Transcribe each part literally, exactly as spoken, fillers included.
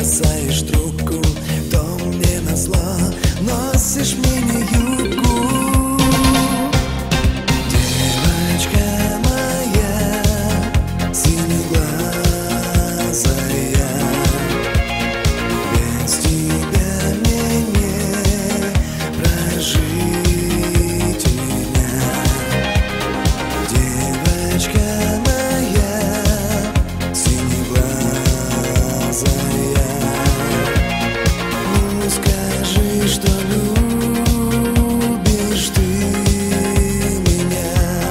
бросаешь трубку, то мне назло носишь мини-юбку. Девочка моя, синеглазая, без тебя мне не прожить меня. Девочка моя, синеглазая, ну скажи, что любишь ты меня.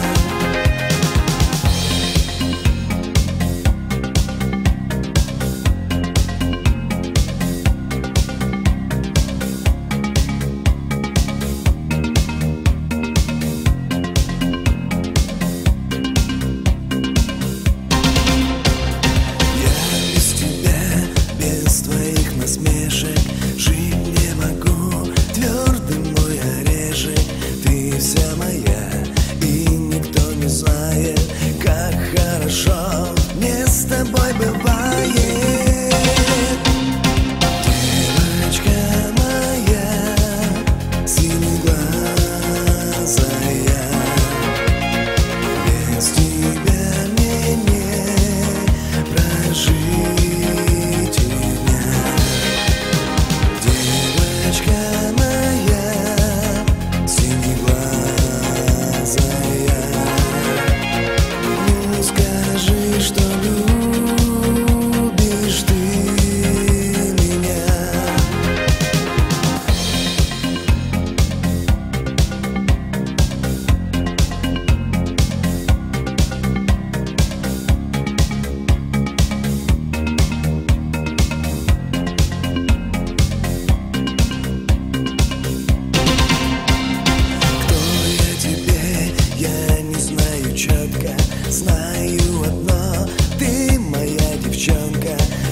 Я без тебя, без твоих насмешек жить не могу. Твердый мой орешек, ты вся моя, и никто не знает, как хорошо мне с тобой бывает. Девочка моя, синеглазая, без тебя мне не прожить меня. Девочка моя, синеглазая, ну скажи, что любишь ты меня. Кто я тебе, я не знаю четко. Знаю одно, ты моя девчонка,